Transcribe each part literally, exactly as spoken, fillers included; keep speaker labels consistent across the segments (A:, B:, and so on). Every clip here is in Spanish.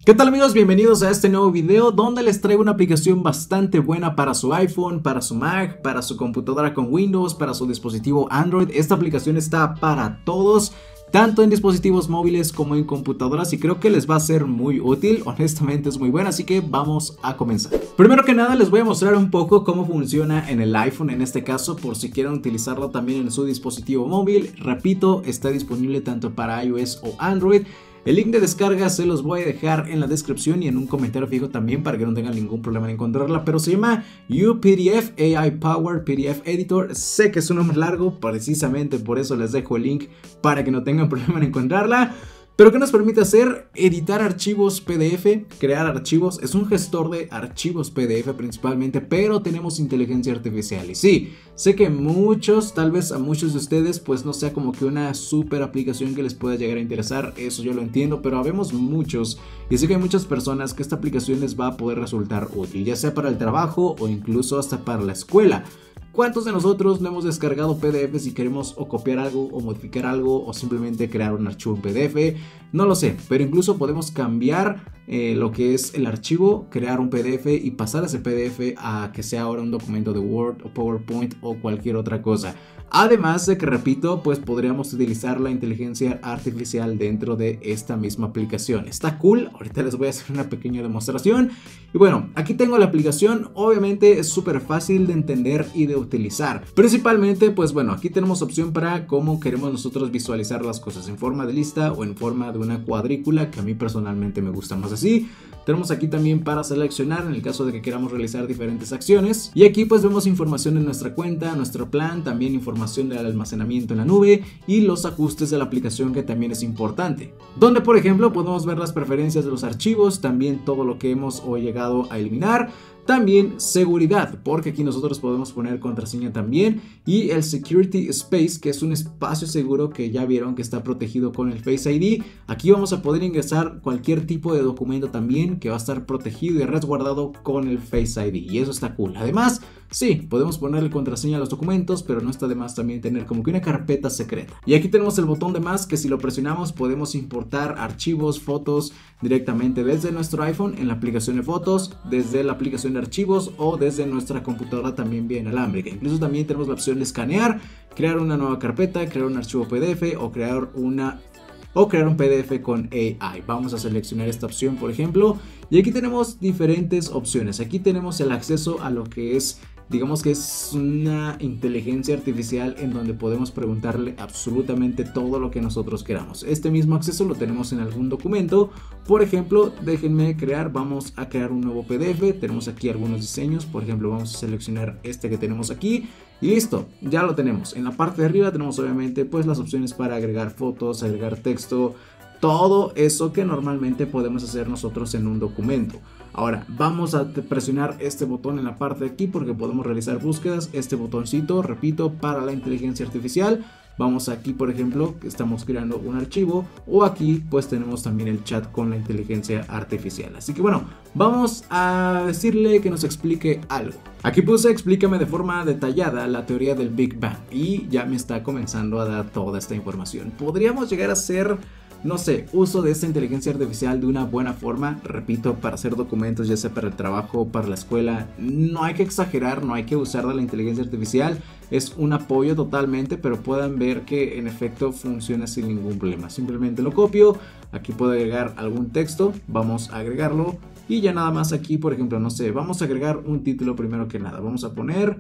A: ¿Qué tal amigos? Bienvenidos a este nuevo video donde les traigo una aplicación bastante buena para su iPhone, para su Mac, para su computadora con Windows, para su dispositivo Android. Esta aplicación está para todos, tanto en dispositivos móviles como en computadoras, y creo que les va a ser muy útil. Honestamente es muy buena, así que vamos a comenzar. Primero que nada les voy a mostrar un poco cómo funciona en el iPhone en este caso, por si quieren utilizarlo también en su dispositivo móvil. Repito, está disponible tanto para iOS o Android. El link de descarga se los voy a dejar en la descripción y en un comentario fijo también para que no tengan ningún problema en encontrarla, pero se llama UPDF, A I Power P D F Editor. Sé que es un nombre largo, precisamente por eso les dejo el link para que no tengan problema en encontrarla. Pero ¿qué nos permite hacer? Editar archivos P D F, crear archivos. Es un gestor de archivos P D F principalmente, pero tenemos inteligencia artificial. Y sí, sé que muchos, tal vez a muchos de ustedes, pues no sea como que una super aplicación que les pueda llegar a interesar. Eso yo lo entiendo, pero habemos muchos. Y sé que hay muchas personas que esta aplicación les va a poder resultar útil, ya sea para el trabajo o incluso hasta para la escuela. ¿Cuántos de nosotros no hemos descargado P D F si queremos o copiar algo o modificar algo o simplemente crear un archivo en P D F? No lo sé, pero incluso podemos cambiar eh, lo que es el archivo, crear un P D F y pasar ese P D F a que sea ahora un documento de Word o PowerPoint o cualquier otra cosa. Además de que, repito, pues podríamos utilizar la inteligencia artificial dentro de esta misma aplicación. Está cool, ahorita les voy a hacer una pequeña demostración. Y bueno, aquí tengo la aplicación, obviamente es súper fácil de entender y de utilizar. Principalmente, pues bueno, aquí tenemos opción para cómo queremos nosotros visualizar las cosas, en forma de lista o en forma de una cuadrícula, que a mí personalmente me gusta más así. Tenemos aquí también para seleccionar en el caso de que queramos realizar diferentes acciones. Y aquí pues vemos información en nuestra cuenta, nuestro plan, también información del almacenamiento en la nube y los ajustes de la aplicación, que también es importante. Donde por ejemplo podemos ver las preferencias de los archivos, también todo lo que hemos o llegado a eliminar. También seguridad, porque aquí nosotros podemos poner contraseña también, y el Security Space, que es un espacio seguro que ya vieron que está protegido con el Face I D. Aquí vamos a poder ingresar cualquier tipo de documento también que va a estar protegido y resguardado con el Face I D, y eso está cool. Además, sí, podemos ponerle contraseña a los documentos, pero no está de más también tener como que una carpeta secreta. Y aquí tenemos el botón de más, que si lo presionamos podemos importar archivos, fotos directamente desde nuestro iPhone en la aplicación de fotos, desde la aplicación de archivos o desde nuestra computadora también vía inalámbrica. Incluso también tenemos la opción de escanear, crear una nueva carpeta, crear un archivo P D F o crear una o crear un P D F con A I. Vamos a seleccionar esta opción por ejemplo, y aquí tenemos diferentes opciones. Aquí tenemos el acceso a lo que es, digamos que es una inteligencia artificial en donde podemos preguntarle absolutamente todo lo que nosotros queramos. Este mismo acceso lo tenemos en algún documento. Por ejemplo, déjenme crear, vamos a crear un nuevo P D F. Tenemos aquí algunos diseños, por ejemplo vamos a seleccionar este que tenemos aquí y listo, ya lo tenemos. En la parte de arriba tenemos obviamente pues las opciones para agregar fotos, agregar texto, todo eso que normalmente podemos hacer nosotros en un documento. Ahora vamos a presionar este botón en la parte de aquí porque podemos realizar búsquedas. Este botoncito, repito, para la inteligencia artificial. Vamos aquí por ejemplo, que estamos creando un archivo, o aquí pues tenemos también el chat con la inteligencia artificial. Así que bueno, vamos a decirle que nos explique algo. Aquí puse explícame de forma detallada la teoría del Big Bang y ya me está comenzando a dar toda esta información. Podríamos llegar a hacer, no sé, uso de esta inteligencia artificial de una buena forma, repito, para hacer documentos, ya sea para el trabajo, para la escuela. No hay que exagerar, no hay que usar de la inteligencia artificial, es un apoyo totalmente, pero puedan ver que en efecto funciona sin ningún problema. Simplemente lo copio, aquí puedo agregar algún texto, vamos a agregarlo y ya nada más aquí, por ejemplo, no sé, vamos a agregar un título primero que nada, vamos a poner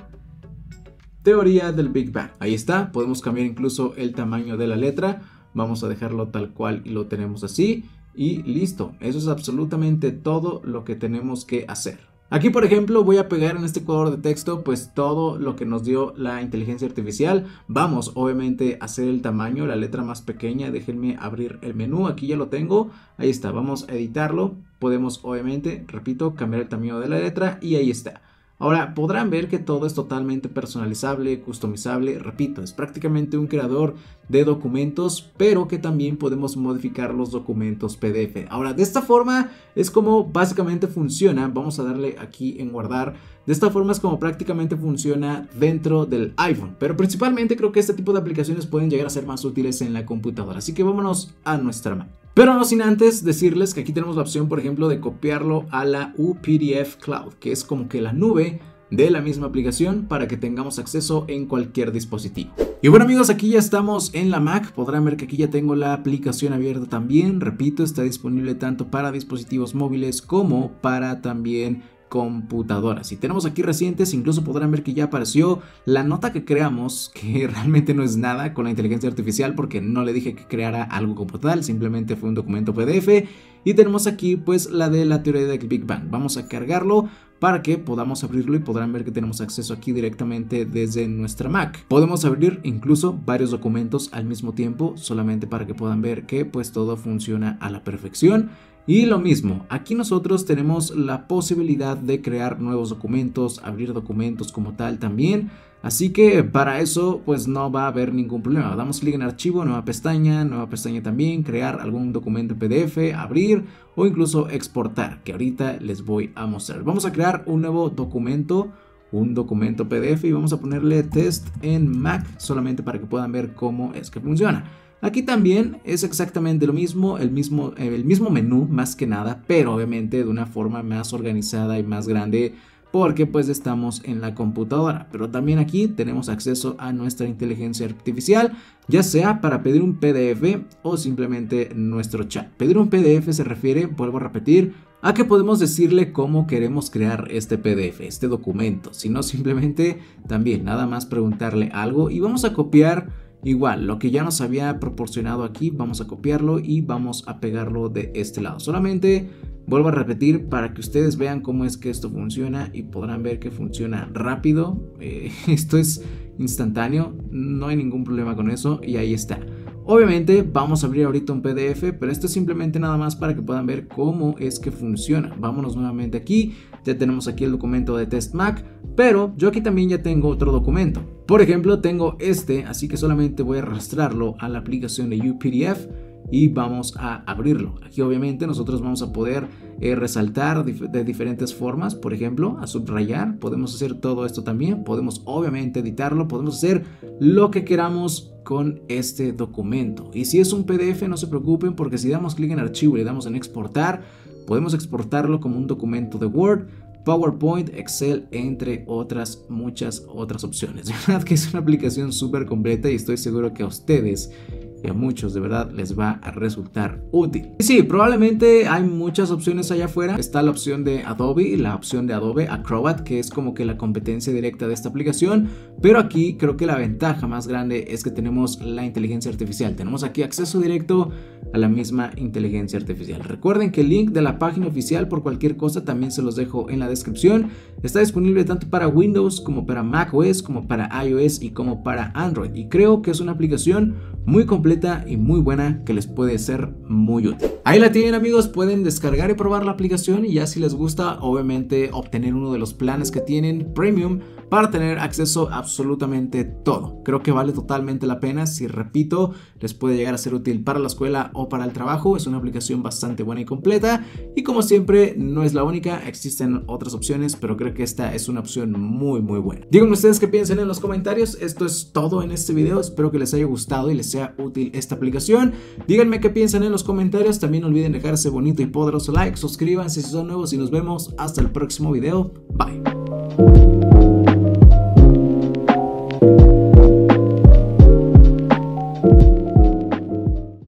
A: teoría del Big Bang. Ahí está, podemos cambiar incluso el tamaño de la letra. Vamos a dejarlo tal cual y lo tenemos así y listo. Eso es absolutamente todo lo que tenemos que hacer. Aquí por ejemplo voy a pegar en este cuadro de texto pues todo lo que nos dio la inteligencia artificial. Vamos obviamente a hacer el tamaño, la letra más pequeña. Déjenme abrir el menú, aquí ya lo tengo. Ahí está, vamos a editarlo. Podemos obviamente, repito, cambiar el tamaño de la letra y ahí está. Ahora podrán ver que todo es totalmente personalizable, customizable, repito, es prácticamente un creador de documentos, pero que también podemos modificar los documentos P D F. Ahora, de esta forma es como básicamente funciona. Vamos a darle aquí en guardar. De esta forma es como prácticamente funciona dentro del iPhone, pero principalmente creo que este tipo de aplicaciones pueden llegar a ser más útiles en la computadora, así que vámonos a nuestra Mac. Pero no sin antes decirles que aquí tenemos la opción, por ejemplo, de copiarlo a la U P D F Cloud, que es como que la nube de la misma aplicación para que tengamos acceso en cualquier dispositivo. Y bueno amigos, aquí ya estamos en la Mac. Podrán ver que aquí ya tengo la aplicación abierta también. Repito, está disponible tanto para dispositivos móviles como para también computadoras. Si tenemos aquí recientes, incluso podrán ver que ya apareció la nota que creamos, que realmente no es nada con la inteligencia artificial porque no le dije que creara algo como tal, simplemente fue un documento P D F. Y tenemos aquí pues la de la teoría del Big Bang. Vamos a cargarlo para que podamos abrirlo y podrán ver que tenemos acceso aquí directamente desde nuestra Mac. Podemos abrir incluso varios documentos al mismo tiempo, solamente para que puedan ver que pues todo funciona a la perfección. Y lo mismo, aquí nosotros tenemos la posibilidad de crear nuevos documentos, abrir documentos como tal también. Así que para eso pues no va a haber ningún problema. Damos clic en archivo, nueva pestaña, nueva pestaña también, crear algún documento P D F, abrir o incluso exportar, que ahorita les voy a mostrar. Vamos a crear un nuevo documento, un documento P D F y vamos a ponerle test en Mac solamente para que puedan ver cómo es que funciona. Aquí también es exactamente lo mismo, el mismo, el mismo menú más que nada, pero obviamente de una forma más organizada y más grande porque pues estamos en la computadora. Pero también aquí tenemos acceso a nuestra inteligencia artificial, ya sea para pedir un P D F o simplemente nuestro chat. Pedir un P D F se refiere, vuelvo a repetir, a que podemos decirle cómo queremos crear este P D F, este documento, sino simplemente también nada más preguntarle algo y vamos a copiar. Igual, lo que ya nos había proporcionado aquí, vamos a copiarlo y vamos a pegarlo de este lado. Solamente vuelvo a repetir para que ustedes vean cómo es que esto funciona y podrán ver que funciona rápido. Eh, esto es instantáneo, no hay ningún problema con eso y ahí está. Obviamente vamos a abrir ahorita un P D F, pero esto es simplemente nada más para que puedan ver cómo es que funciona. Vámonos nuevamente aquí, ya tenemos aquí el documento de Test Mac, pero yo aquí también ya tengo otro documento. Por ejemplo, tengo este, así que solamente voy a arrastrarlo a la aplicación de U P D F y vamos a abrirlo. Aquí obviamente nosotros vamos a poder eh, resaltar dif de diferentes formas, por ejemplo, a subrayar, podemos hacer todo esto también, podemos obviamente editarlo, podemos hacer lo que queramos con este documento. Y si es un P D F no se preocupen porque si damos clic en archivo y le damos en exportar, podemos exportarlo como un documento de Word, PowerPoint, Excel, entre otras muchas otras opciones. De verdad que es una aplicación súper completa y estoy seguro que a ustedes y a muchos de verdad les va a resultar útil. Y sí, probablemente hay muchas opciones allá afuera. Está la opción de Adobe y la opción de Adobe Acrobat, que es como que la competencia directa de esta aplicación, pero aquí creo que la ventaja más grande es que tenemos la inteligencia artificial. Tenemos aquí acceso directo a la misma inteligencia artificial. Recuerden que el link de la página oficial por cualquier cosa también se los dejo en la descripción. Está disponible tanto para Windows como para macOS, como para iOS y como para Android, y creo que es una aplicación muy completa y muy buena que les puede ser muy útil. Ahí la tienen amigos, pueden descargar y probar la aplicación y ya si les gusta obviamente obtener uno de los planes que tienen Premium para tener acceso a absolutamente todo. Creo que vale totalmente la pena, si repito, les puede llegar a ser útil para la escuela o para el trabajo. Es una aplicación bastante buena y completa y como siempre no es la única, existen otras opciones, pero creo que esta es una opción muy muy buena. Díganme ustedes qué piensan en los comentarios. Esto es todo en este video, espero que les haya gustado y les sea útil esta aplicación. Díganme qué piensan en los comentarios, también no olviden dejar ese bonito y poderoso like, suscríbanse si son nuevos y nos vemos hasta el próximo video. Bye.